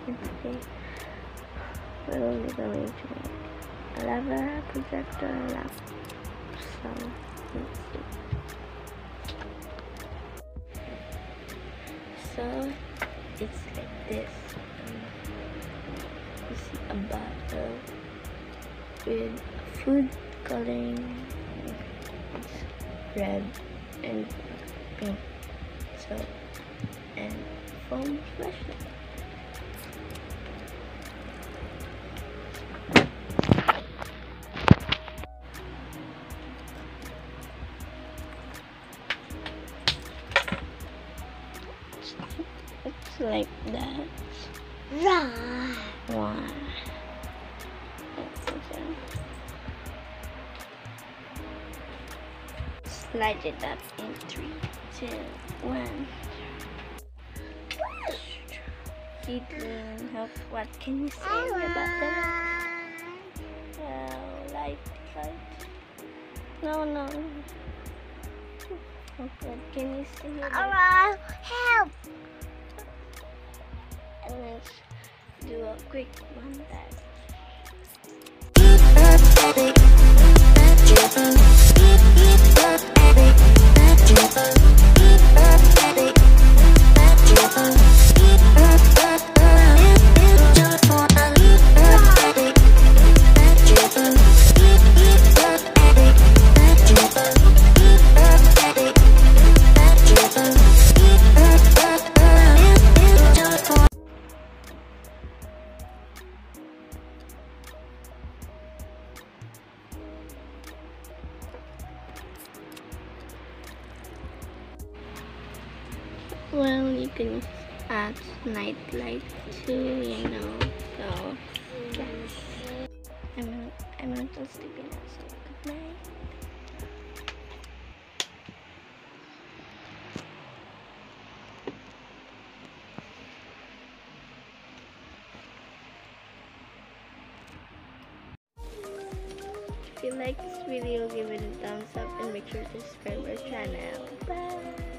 Okay, we're only going to make a lava projector lamp. So let's see. So it's like this. You see a bottle with food coloring. It's red and pink. So, and foam flashlight. It's like that. Wow. Slide it up in 3, 2, 1. Ethan, what can you say about that? Light. No. What can you say about help! And let's do a quick montage. Well, you can add night light too, you know. So, yes. I'm a little sleepy now, so good night. If you like this video, give it a thumbs up and make sure to subscribe our channel. Bye!